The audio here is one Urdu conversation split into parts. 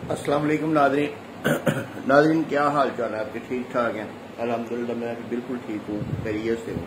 السلام علیکم ناظرین کیا حال چال ہے آپ کے؟ ٹھیک ٹھاک ہیں؟ الحمدللہ میں بھی بالکل ٹھیک ہوں، خیریت سے ہوں۔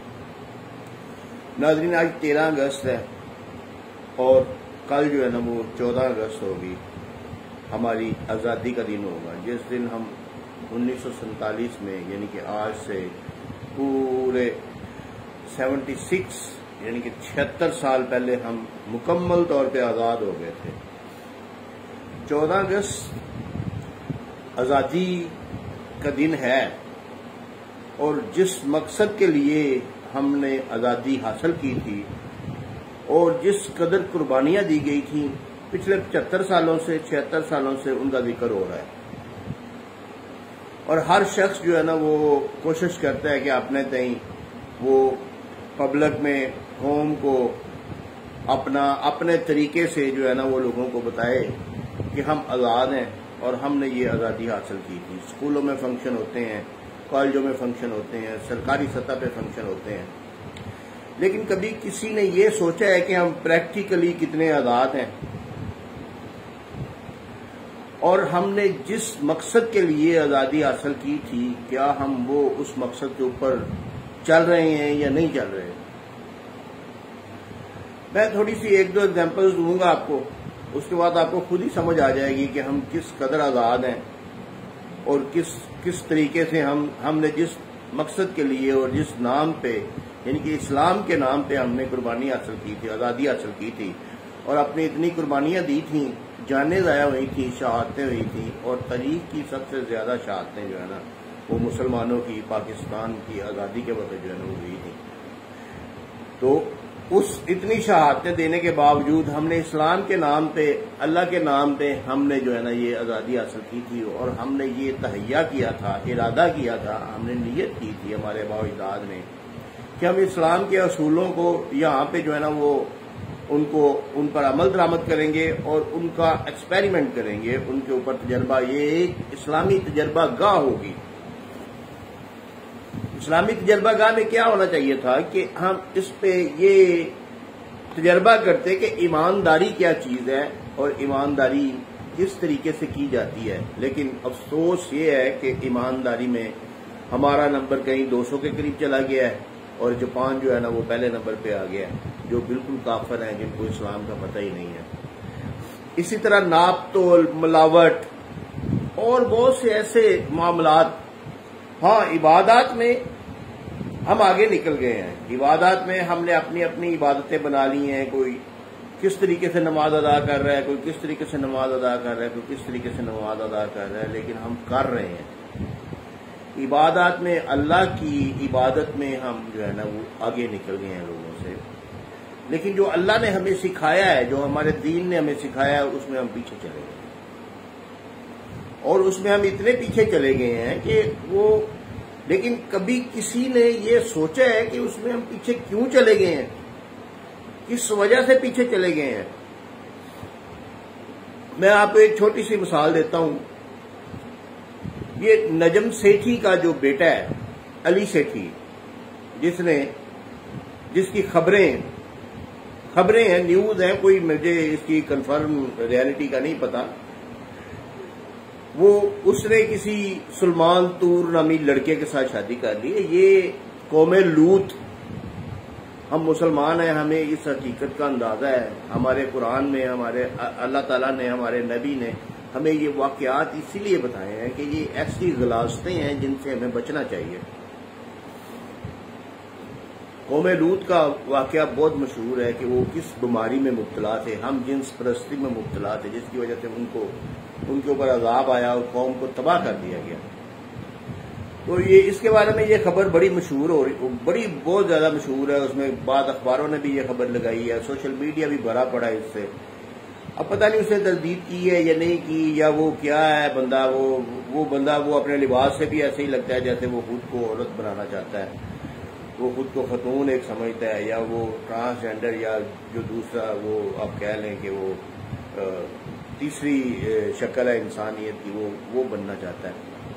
ناظرین آج 13 اگست ہے اور کل جو ہے نا وہ 14 اگست ہوگی، ہماری آزادی کا دن ہوگا، جس دن ہم 1947 میں یعنی کہ آج سے پورے 76 یعنی کہ 76 سال پہلے ہم مکمل طور پہ آزاد ہو گئے تھے۔ 14 اگست آزادی کا دن ہے اور جس مقصد کے لیے ہم نے آزادی حاصل کی تھی اور جس قدر قربانیاں دی گئی تھیں پچھلے 76 سالوں سے ان کا ذکر ہو رہا ہے، اور ہر شخص جو ہے نا وہ کوشش کرتا ہے کہ اپنے وہ پبلک میں قوم کو اپنے طریقے سے جو ہے نا وہ لوگوں کو بتائے کہ ہم آزاد ہیں اور ہم نے یہ آزادی حاصل کی تھی۔ اسکولوں میں فنکشن ہوتے ہیں، کالجوں میں فنکشن ہوتے ہیں، سرکاری سطح پہ فنکشن ہوتے ہیں، لیکن کبھی کسی نے یہ سوچا ہے کہ ہم پریکٹیکلی کتنے آزاد ہیں اور ہم نے جس مقصد کے لیے آزادی حاصل کی تھی کیا ہم وہ اس مقصد کے اوپر چل رہے ہیں یا نہیں چل رہے؟ میں تھوڑی سی 1-2 ایگزامپلز دوں گا آپ کو، اس کے بعد آپ کو خود ہی سمجھ آ جائے گی کہ ہم کس قدر آزاد ہیں اور کس طریقے سے ہم نے جس مقصد کے لیے اور جس نام پہ یعنی کہ اسلام کے نام پہ ہم نے قربانی حاصل کی تھی، آزادی حاصل کی تھی، اور اپنی اتنی قربانیاں دی تھیں، جانیں ضائع ہوئی تھیں، شہادتیں ہوئی تھیں، اور تاریخ کی سب سے زیادہ شہادتیں جو ہے نا وہ مسلمانوں کی پاکستان کی آزادی کے وقت جو ہے نا وہ ہوئی تھی۔ تو اس اتنی شہادتیں دینے کے باوجود ہم نے اسلام کے نام پہ، اللہ کے نام پہ ہم نے جو ہے نا یہ آزادی حاصل کی تھی، اور ہم نے یہ تہیہ کیا تھا، ارادہ کیا تھا، ہم نے نیت کی تھی ہمارے آباء و اجداد نے کہ ہم اسلام کے اصولوں کو یہاں پہ جو ہے نا وہ ان پر عمل درآمد کریں گے اور ان کا ایکسپیریمنٹ کریں گے، ان کے اوپر تجربہ، یہ ایک اسلامی تجربہ گاہ ہوگی۔ اسلامی تجربہ گاہ میں کیا ہونا چاہیے تھا کہ ہم اس پہ یہ تجربہ کرتے کہ ایمانداری کیا چیز ہے اور ایمانداری کس طریقے سے کی جاتی ہے، لیکن افسوس یہ ہے کہ ایمانداری میں ہمارا نمبر کہیں 200 کے قریب چلا گیا ہے، اور جاپان جو ہے نا وہ پہلے نمبر پہ آ گیا ہے، جو بالکل کافر ہیں، جن کو اسلام کا پتہ ہی نہیں ہے۔ اسی طرح ناپ تول، ملاوٹ اور بہت سے ایسے معاملات۔ ہاں، عبادات میں ہم آگے نکل گئے ہیں، عبادات میں ہم نے اپنی عبادتیں بنا لی ہیں، کوئی کس طریقے سے نماز ادا کر رہا ہے، کوئی کس طریقے سے نماز ادا کر رہا ہے، کوئی کس طریقے سے نماز ادا کر رہا ہے، لیکن ہم کر رہے ہیں عبادات میں، اللہ کی عبادت میں ہم جو ہے نا وہ آگے نکل گئے ہیں لوگوں سے، لیکن جو اللہ نے ہمیں سکھایا ہے، جو ہمارے دین نے ہمیں سکھایا ہے، اس میں ہم پیچھے چلے گئے، اور اس میں ہم اتنے پیچھے چلے گئے ہیں کہ لیکن کبھی کسی نے یہ سوچا ہے کہ اس میں ہم پیچھے کیوں چلے گئے ہیں، کس وجہ سے پیچھے چلے گئے ہیں؟ میں آپ کو ایک چھوٹی سی مثال دیتا ہوں۔ یہ نجم سیٹھی کا جو بیٹا ہے علی سیٹھی، جس کی خبریں ہیں، نیوز ہیں، کوئی مجھے اس کی کنفرم ریالٹی کا نہیں پتا، اس نے کسی سلمان طور نامی لڑکے کے ساتھ شادی کر لی ہے۔ یہ قوم لوط، ہم مسلمان ہیں، ہمیں اس حقیقت کا اندازہ ہے، ہمارے قرآن میں ہمارے اللہ تعالیٰ نے، ہمارے نبی نے ہمیں یہ واقعات اسی لیے بتائے ہیں کہ یہ ایسی غلاظتیں ہیں جن سے ہمیں بچنا چاہیے۔ قوم لوط کا واقعہ بہت مشہور ہے کہ وہ کس بیماری میں مبتلا تھے، ہم جنس پرستی میں مبتلا تھے، جس کی وجہ سے ان کے اوپر عذاب آیا اور قوم کو تباہ کر دیا گیا۔ تو اس کے بارے میں یہ خبر بڑی مشہور ہو رہی، بہت زیادہ مشہور ہے، اس میں بعض اخباروں نے بھی یہ خبر لگائی ہے، سوشل میڈیا بھی بھرا پڑا ہے اس سے۔ اب پتہ نہیں اس نے تردید کی ہے یا نہیں کی، یا وہ کیا ہے بندہ، وہ اپنے لباس سے بھی ایسے ہی لگتا ہے جیسے وہ خود کو عورت بنانا چاہتا ہے، وہ خود کو خاتون ایک سمجھتا ہے، یا وہ ٹرانسجینڈر، یا جو دوسرا وہ آپ کہہ لیں کہ وہ تیسری شکل ہے انسانیت کی، وہ بننا چاہتا ہے۔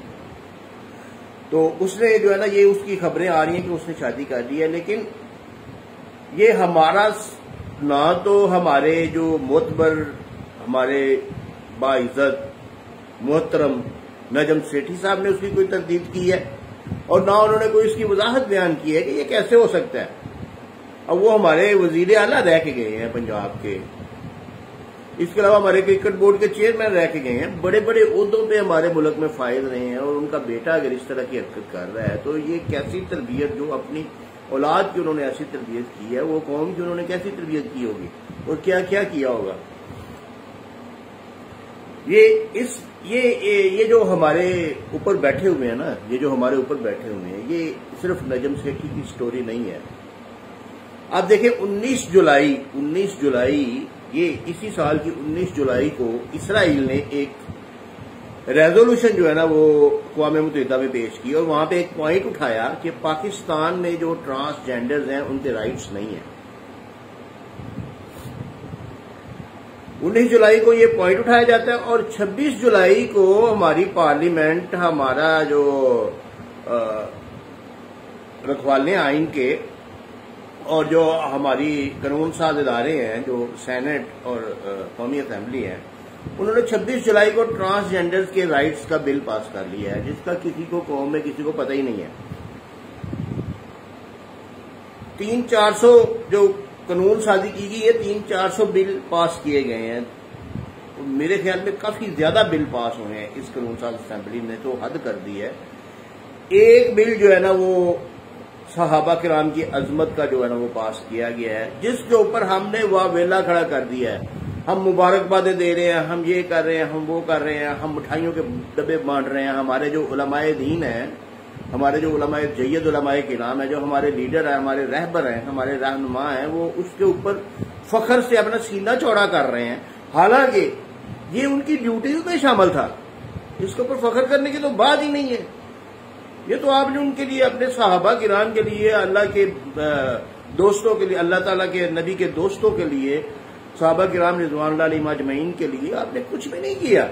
تو اس نے جو ہے نا یہ اس کی خبریں آ رہی ہیں کہ اس نے شادی کر لی ہے، لیکن یہ ہمارا نہ تو ہمارے جو معتبر، ہمارے باعزت محترم نجم سیٹھی صاحب نے اس کی کوئی تردید کی ہے اور نہ انہوں نے کوئی اس کی وضاحت بیان کی ہے کہ یہ کیسے ہو سکتا ہے. اب وہ ہمارے وزیر اعلیٰ رہ کے گئے ہیں پنجاب کے، اس کے علاوہ ہمارے کرکٹ بورڈ کے چیئرمین رہ کے گئے ہیں، بڑے بڑے عہدوں پہ ہمارے ملک میں فائز رہے ہیں، اور ان کا بیٹا اگر اس طرح کی حرکت کر رہا ہے تو یہ کیسی تربیت، جو اپنی اولاد کی انہوں نے ایسی تربیت کی ہے، وہ قوم کی انہوں نے کیسی تربیت کی ہوگی اور کیا کیا کیا ہوگا. یہ جو ہمارے اوپر بیٹھے ہوئے ہیں نا، یہ جو ہمارے اوپر بیٹھے ہوئے ہیں، یہ صرف نجم سیٹھی کی سٹوری نہیں ہے. آپ دیکھیں 19 جولائی یہ اسی سال کی 19 جولائی کو اسرائیل نے ایک ریزولوشن جو ہے نا وہ اقوام متحدہ میں پیش کی، اور وہاں پہ ایک پوائنٹ اٹھایا کہ پاکستان میں جو ٹرانسجینڈرز ہیں ان کے رائٹس نہیں ہیں. 19 جولائی کو یہ پوائنٹ اٹھایا جاتا ہے، اور 26 جولائی کو ہماری پارلیمنٹ، ہمارا جو رکھوالے آئین کے اور جو ہماری قانون ساز ادارے ہیں، جو سینٹ اور قومی اسمبلی ہیں، انہوں نے 26 جولائی کو ٹرانسجینڈرز کے رائٹس کا بل پاس کر لیا ہے، جس کا کسی کو قوم میں کسی کو پتہ ہی نہیں ہے. 300-400 جو قانون سازی کی گئی ہے، 300-400 بل پاس کیے گئے ہیں. میرے خیال میں کافی زیادہ بل پاس ہوئے ہیں اس قانون ساز اسمبلی نے، تو حد کر دی ہے. ایک بل جو ہے نا وہ صحابہ کرام کی عظمت کا جو ہے نا وہ پاس کیا گیا ہے، جس کے اوپر ہم نے واویلا کھڑا کر دیا ہے. ہم مبارکبادیں دے رہے ہیں، ہم یہ کر رہے ہیں، ہم وہ کر رہے ہیں، ہم مٹھائیوں کے ڈبے بانٹ رہے ہیں. ہمارے جو علماء دین ہیں، ہمارے جو علماء جید علماء کرام ہیں، جو ہمارے لیڈر ہیں، ہمارے رہبر ہیں، ہمارے رہنما ہیں، وہ اس کے اوپر فخر سے اپنا سینہ چوڑا کر رہے ہیں، حالانکہ یہ ان کی ڈیوٹیز میں شامل تھا. اس کے اوپر فخر کرنے کی تو بات ہی نہیں ہے. یہ تو آپ نے ان کے لیے، اپنے صحابہ کرام کے لیے، اللہ کے دوستوں کے لیے، اللہ تعالیٰ کے نبی کے دوستوں کے لیے، صحابہ کرام رضوان اللہ علیہم اجمعین کے لیے آپ نے کچھ بھی نہیں کیا.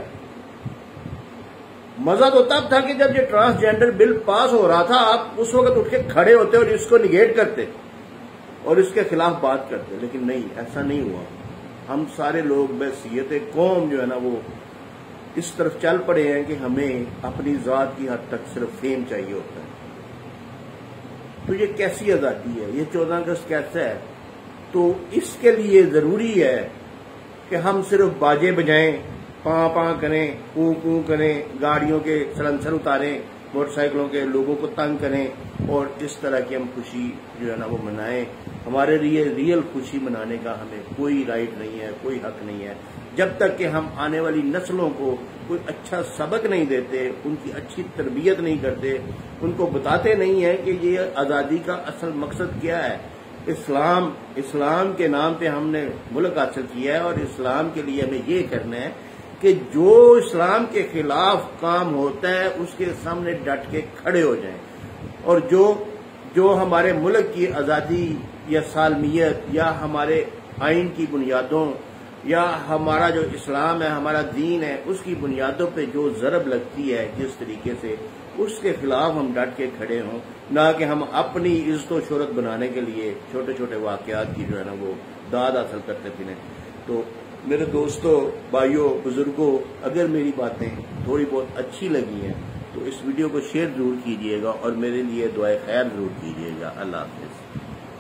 مزہ تو تب تھا کہ جب یہ ٹرانسجینڈر بل پاس ہو رہا تھا، آپ اس وقت اٹھ کے کھڑے ہوتے اور اس کو نگیٹ کرتے اور اس کے خلاف بات کرتے، لیکن نہیں، ایسا نہیں ہوا. ہم سارے لوگ بحیثیت قوم جو ہے نا وہ اس طرف چل پڑے ہیں کہ ہمیں اپنی ذات کی حد تک صرف فیم چاہیے ہوتا ہے. تو یہ کیسی آزادی ہے؟ یہ 14 اگست کیسا ہے؟ تو اس کے لیے ضروری ہے کہ ہم صرف باجے بجائیں، پاں پاں کریں، پوں پوں کریں، گاڑیوں کے سلنسر اتاریں، موٹر سائیکلوں کے لوگوں کو تنگ کریں، اور اس طرح کی ہم خوشی جو ہے نا وہ منائیں. ہمارے لیے ریئل خوشی منانے کا ہمیں کوئی رائٹ نہیں ہے، کوئی حق نہیں ہے، جب تک کہ ہم آنے والی نسلوں کو کوئی اچھا سبق نہیں دیتے، ان کی اچھی تربیت نہیں کرتے، ان کو بتاتے نہیں ہیں کہ یہ آزادی کا اصل مقصد کیا ہے. اسلام کے نام پہ ہم نے ملک حاصل کیا ہے، اور اسلام کے لیے ہمیں یہ کرنا ہے کہ جو اسلام کے خلاف کام ہوتا ہے اس کے سامنے ڈٹ کے کھڑے ہو جائیں، اور جو ہمارے ملک کی آزادی یا سالمیت یا ہمارے آئین کی بنیادوں یا ہمارا جو اسلام ہے، ہمارا دین ہے، اس کی بنیادوں پہ جو ضرب لگتی ہے جس طریقے سے، اس کے خلاف ہم ڈٹ کے کھڑے ہوں، نہ کہ ہم اپنی عزت و شہرت بنانے کے لیے چھوٹے چھوٹے واقعات کی جو ہے نا وہ داد حاصل کرتے پھریں. تو میرے دوستوں، بھائیوں، بزرگوں، اگر میری باتیں تھوڑی بہت اچھی لگی ہیں تو اس ویڈیو کو شیئر ضرور کیجیے گا، اور میرے لیے دعائے خیر ضرور کیجیے گا. اللہ حافظ.